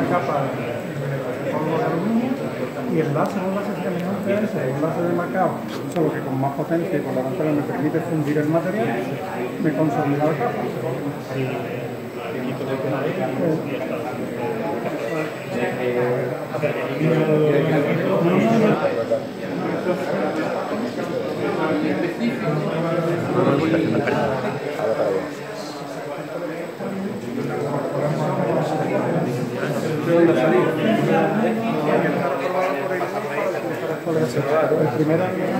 capa de polvo de aluminio y el láser es un láser semejante a ese, un láser de marcado, solo que con más potencia y por la ventana me permite fundir el material, me consolida la capa. El primer año